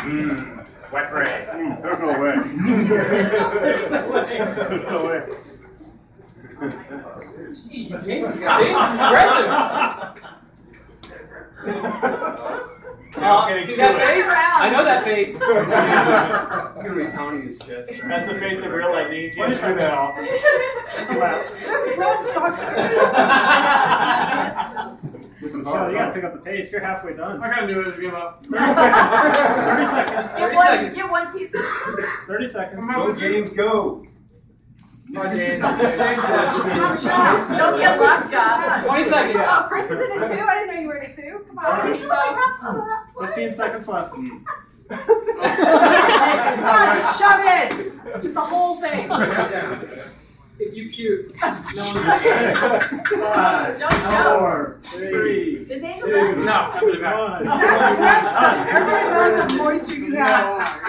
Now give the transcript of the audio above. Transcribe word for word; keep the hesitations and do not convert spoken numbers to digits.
Mmm. Wet ray. Mm, there's no way. There's no way. Jeez, James got James is aggressive. Uh, see that face? I know that face. He's gonna be pounding his chest. Right? That's the face of realizing you can't What is do that all. Collapsed. Michelle, you gotta pick up the pace. You're halfway done. I gotta do it to give up. thirty seconds. thirty seconds. thirty One, seconds. get one piece. thirty seconds. Go, James, go. Come on, James. Don't get lockjaw. twenty seconds. Oh, Chris is in it too? I didn't know you were in it too. Come on. fifteen seconds left. Oh, just shove it. Just the whole thing. If you cute, no one's Five, Don't show. Four, three, Is Angel two, best? No, I'm gonna go. one. Everybody knows the moisture you have.